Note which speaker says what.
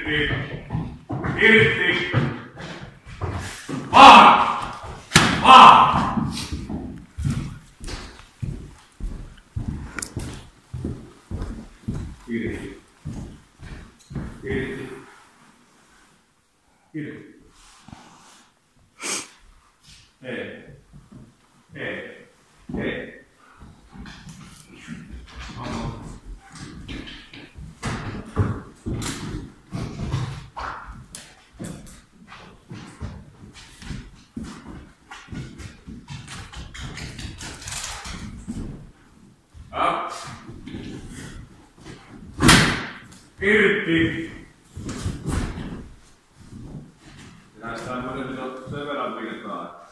Speaker 1: Irti. Irti. Vaan. Vaan. Irti. Irti. Irti. Ei. Ei. Ei. Irti. Näistä on kuitenkin sen verran virtaa.